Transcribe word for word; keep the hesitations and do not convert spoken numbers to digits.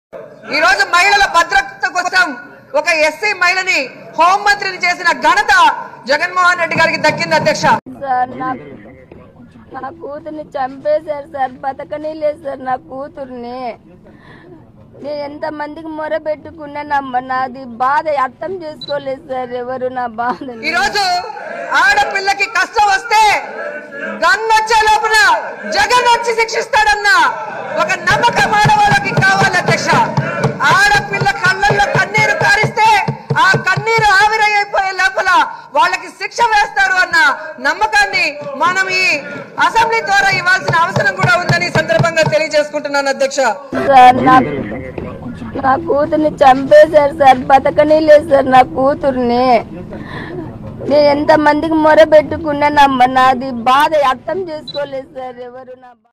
ఈ రోజు మహిళల భద్రత కోసం ఒక ఎస్సీ మహిళని హోంమంత్రిని చేసిన ఘనత జగన్మోహన్ రెడ్డి గారికి దక్కింది అధ్యక్ష. సార్ నా కూతుర్ని చంపేశారు సార్, బతకనీ లేదు సార్ నా కూతుర్ని. నేను ఎంత మందికి మొర పెట్టుకున్నా నాది బాధ అర్థం చేసుకోలేదు సార్ ఎవరు నా బాధ. ఈ రోజు ఆడపిల్లకి కష్టం వస్తే గన్నొచ్చే లోపల జగన్ వచ్చి శిక్షిస్తాడన్న ఒక నమ్మకం ఆడవాళ్ళకి కావాలి అధ్యక్ష. ఆడపిల్ల కళ్ళల్లో కన్నీరు కారిస్తే ఆ కన్నీరు ఆవిరైపోయే లోపల వాళ్ళకి శిక్ష వేస్తారు అన్న నమ్మకాన్ని మనం ఈ అసెంబ్లీ ద్వారా ఇవ్వాల్సిన అవసరం కూడా ఉందని సందర్భంగా తెలియజేసుకుంటున్నాను అధ్యక్ష. నా కూతుర్ని చంపేశారు సార్, బతకనీ లేదు సార్ నా కూతుర్ని. నేను ఎంత మందికి మొర పెట్టుకున్నా నాది బాధ అర్థం చేసుకోలేదు సార్ ఎవరు నా